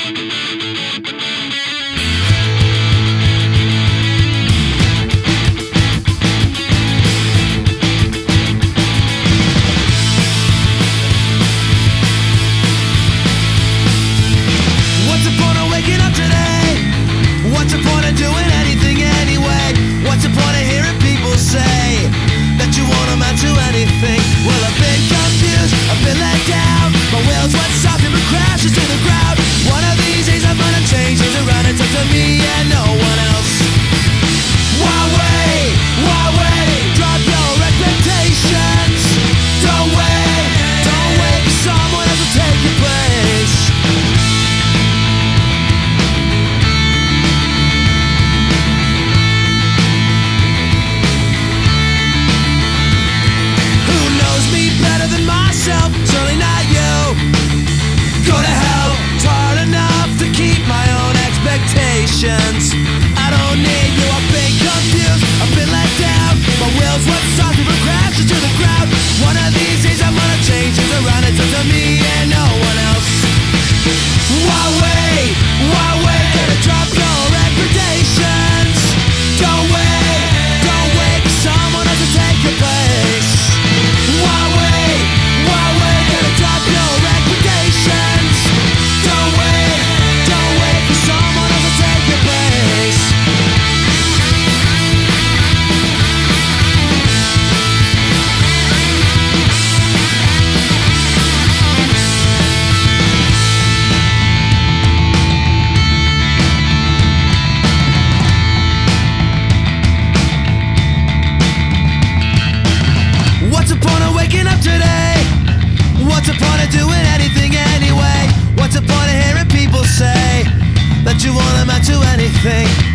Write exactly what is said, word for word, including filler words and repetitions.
I don't need you, I've been confused, I've been let down. My will's what's starting from crashes to the ground. One of these days I'm gonna change things around. It's up to me and no one else. Why wait, why wait, gonna drop your reputations. Don't wait, don't wait for someone else to take your place. Why wait, why wait, gonna drop your reputations. Don't wait, don't wait for someone else to take your place. What's the point of waking up today? What's the point of doing anything anyway? What's the point of hearing people say that you won't amount to anything?